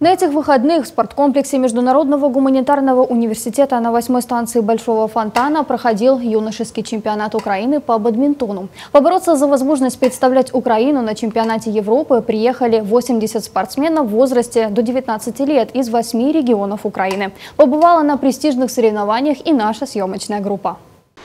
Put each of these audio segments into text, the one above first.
На этих выходных в спорткомплексе Международного гуманитарного университета на 8-й станции Большого Фонтана проходил юношеский чемпионат Украины по бадминтону. Побороться за возможность представлять Украину на чемпионате Европы приехали 80 спортсменов в возрасте до 19 лет из 8 регионов Украины. Побывала на престижных соревнованиях и наша съемочная группа.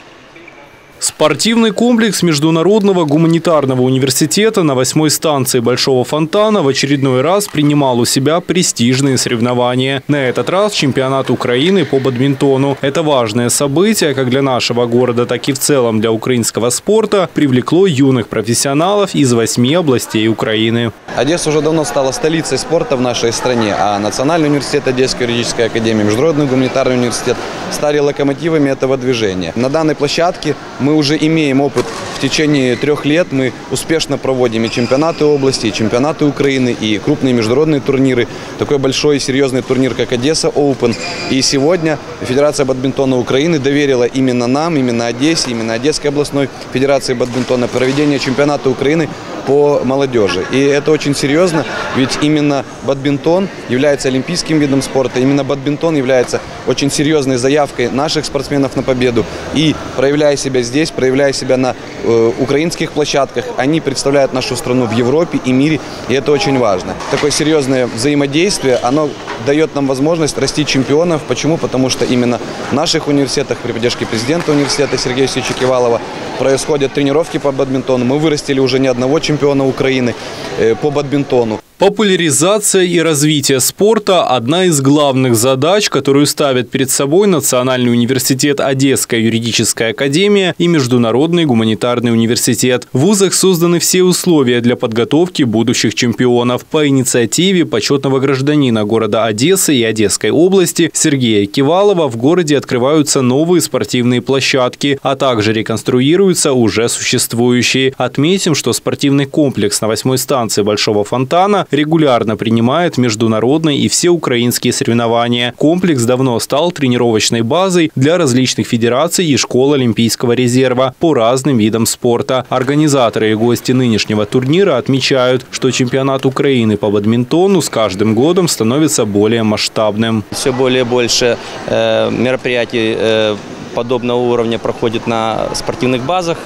Спортивный комплекс Международного гуманитарного университета на 8-й станции Большого Фонтана в очередной раз принимал у себя престижные соревнования. На этот раз чемпионат Украины по бадминтону. Это важное событие как для нашего города, так и в целом для украинского спорта привлекло юных профессионалов из 8 областей Украины. Одесса уже давно стала столицей спорта в нашей стране, а Национальный университет, Одесская юридическая академия, Международный гуманитарный университет стали локомотивами этого движения. На данной площадке мы уже имеем опыт. В течение 3 лет мы успешно проводим и чемпионаты области, и чемпионаты Украины, и крупные международные турниры. Такой большой и серьезный турнир, как Одесса Open. И сегодня Федерация бадминтона Украины доверила именно нам, именно Одессе, именно Одесской областной федерации бадминтона проведение чемпионата Украины по молодежи. И это очень серьезно, ведь именно бадминтон является олимпийским видом спорта, именно бадминтон является очень серьезной заявкой наших спортсменов на победу. И проявляя себя здесь, проявляя себя на украинских площадках, они представляют нашу страну в Европе и мире, и это очень важно. Такое серьезное взаимодействие, оно дает нам возможность расти чемпионов. Почему? Потому что именно в наших университетах при поддержке президента университета Сергея Васильевича Кивалова происходят тренировки по бадминтону. Мы вырастили уже не одного чемпиона Украины по бадминтону. Популяризация и развитие спорта – одна из главных задач, которую ставят перед собой Национальный университет, Одесская юридическая академия и Международный гуманитарный университет. В вузах созданы все условия для подготовки будущих чемпионов. По инициативе почетного гражданина города Одессы и Одесской области Сергея Кивалова в городе открываются новые спортивные площадки, а также реконструируются уже существующие. Отметим, что спортивный комплекс на 8-й станции Большого Фонтана регулярно принимает международные и всеукраинские соревнования. Комплекс давно стал тренировочной базой для различных федераций и школ Олимпийского резерва по разным видам спорта. Организаторы и гости нынешнего турнира отмечают, что чемпионат Украины по бадминтону с каждым годом становится более масштабным. Все более и больше мероприятий подобного уровня проходит на спортивных базах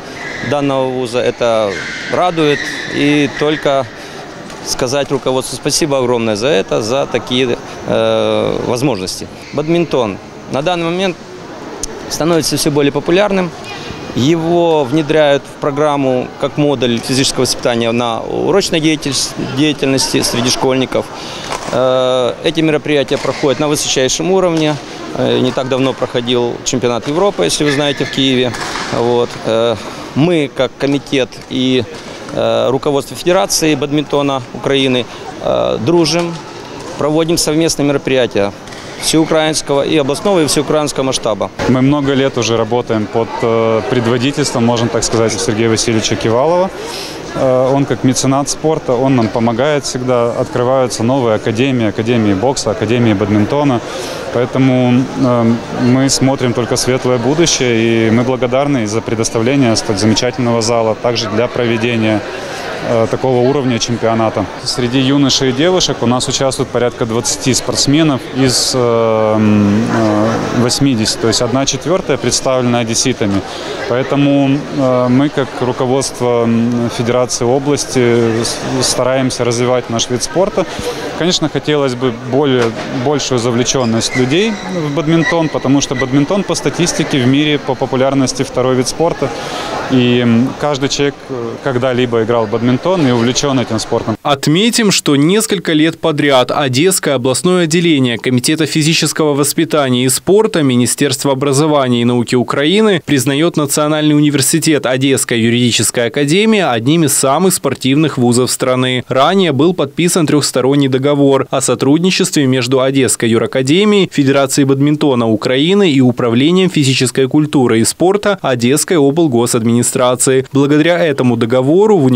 данного вуза. Это радует, и только сказать руководству спасибо огромное за это, за такие возможности. Бадминтон на данный момент становится все более популярным. Его внедряют в программу как модуль физического воспитания на урочной деятельности среди школьников. Эти мероприятия проходят на высочайшем уровне. Не так давно проходил чемпионат Европы, если вы знаете, в Киеве. Вот. Мы, как комитет и руководство Федерации бадминтона Украины, дружим, проводим совместные мероприятия всеукраинского и областного, и всеукраинского масштаба. Мы много лет уже работаем под предводительством, можно так сказать, Сергея Васильевича Кивалова. Он как меценат спорта, он нам помогает всегда. Открываются новые академии бокса, академии бадминтона. Поэтому мы смотрим только светлое будущее, и мы благодарны за предоставление столь замечательного зала, также для проведения такого уровня чемпионата. Среди юношей и девушек у нас участвует порядка 20 спортсменов из 80, то есть 1/4 представлена одесситами. Поэтому мы, как руководство Федерации области, стараемся развивать наш вид спорта. Конечно, хотелось бы большую завлеченность людей в бадминтон, потому что бадминтон по статистике в мире по популярности 2-й вид спорта. И каждый человек когда-либо играл в бадминтон и увлечен этим спортом. Отметим, что несколько лет подряд Одесское областное отделение Комитета физического воспитания и спорта Министерства образования и науки Украины признает Национальный университет, Одесская юридическая академия одним из самых спортивных вузов страны. Ранее был подписан 3-сторонний договор о сотрудничестве между Одесской юракадемией, Федерацией бадминтона Украины и Управлением физической культуры и спорта Одесской облгосадминистрации. Благодаря этому договору в университете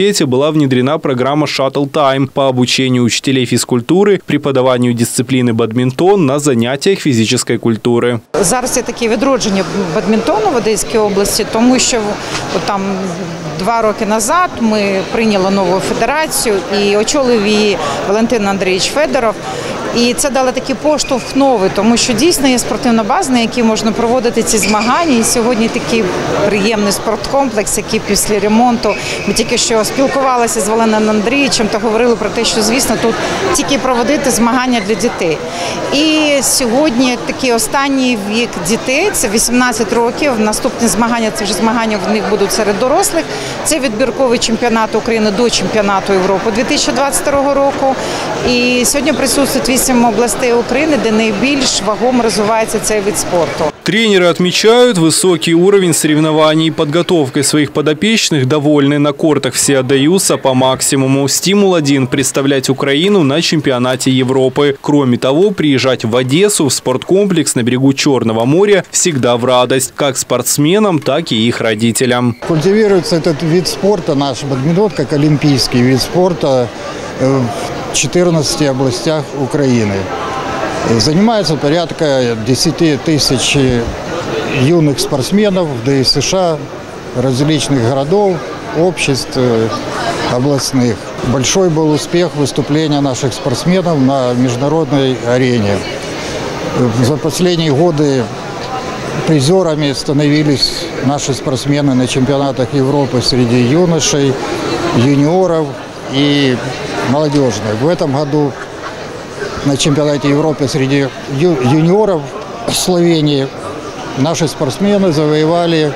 университете была внедрена программа «Shuttle Time» по обучению учителей физкультуры, преподаванию дисциплины бадминтон на занятиях фізичної культури. Зараз є таке відродження бадмінтону в Одеській області, тому що там 2 роки назад ми прийняли нову федерацію і очолив її Валентин Андрійович Федоров. І це дало такий поштовх новий, тому що дійсно є спортивна база, на якій можна проводити ці змагання. І сьогодні такий приємний спорткомплекс, який після ремонту. Ми тільки що спілкувалися з Валентином Андрійовичем та говорили про те, що, звісно, тут тільки проводити змагання для дітей. І сьогодні такий останній вік дітей, це 18 років. Наступні змагання, це вже змагання в них будуть серед дорослих. Це відбірковий чемпіонат України до чемпіонату Європи 2022 року. І сьогодні присутствують 8 областей України, де найбільш вагомо розвивається цей вид спорту. Тренеры отмечают высокий уровень соревнований. Подготовкой своих подопечных довольны. На кортах все отдаются по максимуму. Стимул один – представлять Украину на чемпионате Европы. Кроме того, приезжать в Одессу в спорткомплекс на берегу Черного моря всегда в радость. Как спортсменам, так и их родителям. Культивируется этот вид спорта, наш бадминтон, как олимпийский вид спорта в 14 областях Украины. Занимается порядка 10 тысяч юных спортсменов в ДСШ, различных городов, обществ областных. Большой был успех выступления наших спортсменов на международной арене. За последние годы призерами становились наши спортсмены на чемпионатах Европы среди юношей, юниоров и молодежных. В этом году на чемпионате Европы среди юниоров в Словении наши спортсмены завоевали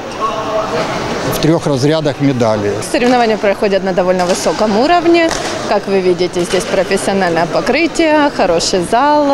в 3 разрядах медали. Соревнования проходят на довольно высоком уровне. Как вы видите, здесь профессиональное покрытие, хороший зал.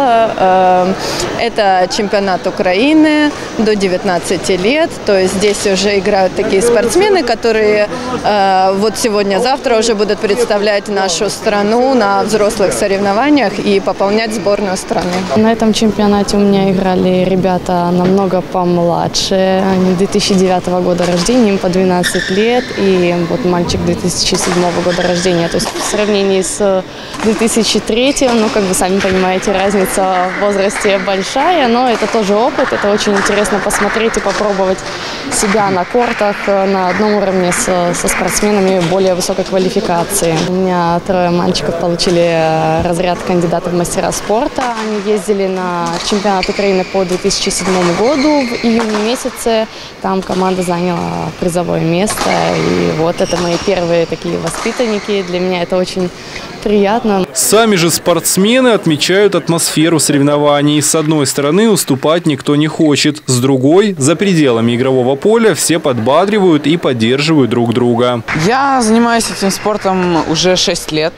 Это чемпионат Украины до 19 лет. То есть здесь уже играют такие спортсмены, которые вот сегодня-завтра уже будут представлять нашу страну на взрослых соревнованиях и пополнять сборную страны. На этом чемпионате у меня играли ребята намного помладше. Они 2009 года рождения, им по 12 лет. И вот мальчик 2007 года рождения. То есть в сравнении с 2003, ну, как вы сами понимаете, разница в возрасте большая, но это тоже опыт, это очень интересно посмотреть и попробовать себя на кортах на одном уровне со спортсменами более высокой квалификации. У меня 3 мальчиков получили разряд кандидата в мастера спорта. Они ездили на чемпионат Украины по 2007 году в июне месяце. Там команда заняла призовое место. И вот это мои первые такие воспитанники. Для меня это очень приятно. Сами же спортсмены отмечают атмосферу соревнований. С одной стороны, уступать никто не хочет. С другой, за пределами игрового поля все подбадривают и поддерживают друг друга. Я занимаюсь этим спортом уже 6 лет.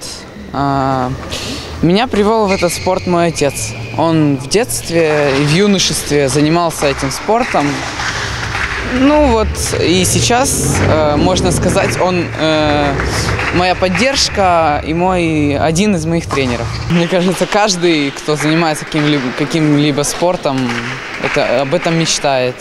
Меня привел в этот спорт мой отец. Он в детстве и в юношестве занимался этим спортом. Ну вот и сейчас, можно сказать, он моя поддержка и один из моих тренеров. Мне кажется, каждый, кто занимается каким-либо спортом, об этом мечтает.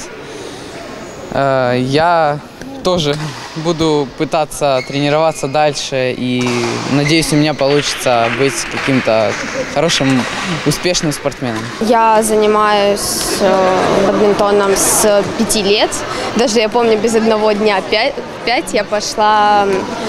Я тоже буду пытаться тренироваться дальше и надеюсь, у меня получится быть каким-то хорошим, успешным спортсменом. Я занимаюсь бадминтоном с 5 лет. Даже я помню, без одного дня 5 я пошла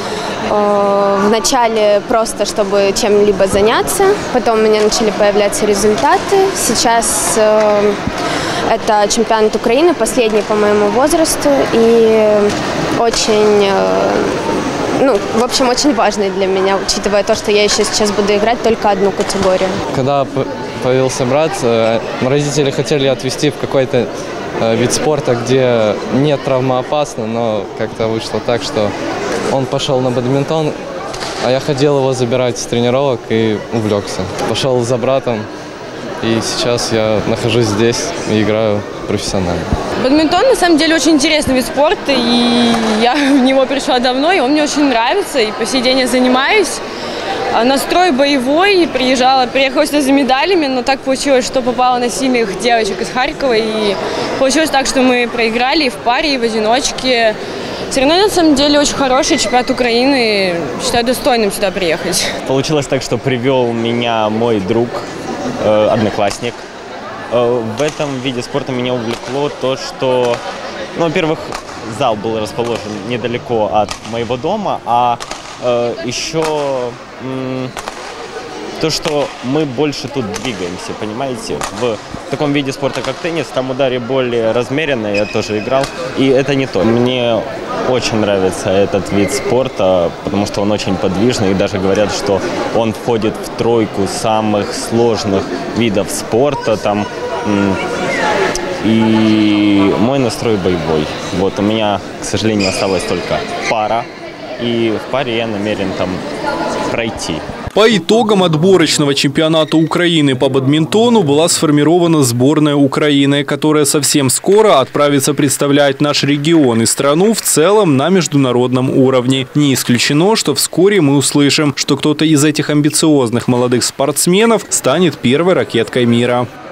вначале просто, чтобы чем-либо заняться. Потом у меня начали появляться результаты. Сейчас это чемпионат Украины, последний по моему возрасту. И очень, в общем, очень важный для меня, учитывая то, что я еще сейчас буду играть только одну категорию. Когда появился брат, родители хотели отвезти в какой-то вид спорта, где не травмоопасно, но как-то вышло так, что он пошел на бадминтон, а я ходил его забирать с тренировок и увлекся. Пошел за братом, и сейчас я нахожусь здесь и играю профессионально. Бадминтон на самом деле очень интересный вид спорта, и я в него пришла давно, и он мне очень нравится, и по сей день я занимаюсь. Настрой боевой, приехала сюда за медалями, но так получилось, что попала на сильных девочек из Харькова, и получилось так, что мы проиграли и в паре, и в одиночке. Соревнования на самом деле очень хорошие, чемпионат Украины, считаю достойным сюда приехать. Получилось так, что привел меня мой друг, одноклассник. В этом виде спорта меня увлекло то, что, ну, во-первых, зал был расположен недалеко от моего дома, а еще то, что мы больше тут двигаемся, понимаете? В таком виде спорта, как теннис, там удары более размеренные, я тоже играл, и это не то. Мне очень нравится этот вид спорта, потому что он очень подвижный, и даже говорят, что он входит в тройку самых сложных видов спорта, там, и мой настрой боевой. Вот у меня, к сожалению, осталась только пара, и в паре я намерен там пройти. По итогам отборочного чемпионата Украины по бадминтону была сформирована сборная Украины, которая совсем скоро отправится представлять наш регион и страну в целом на международном уровне. Не исключено, что вскоре мы услышим, что кто-то из этих амбициозных молодых спортсменов станет первой ракеткой мира.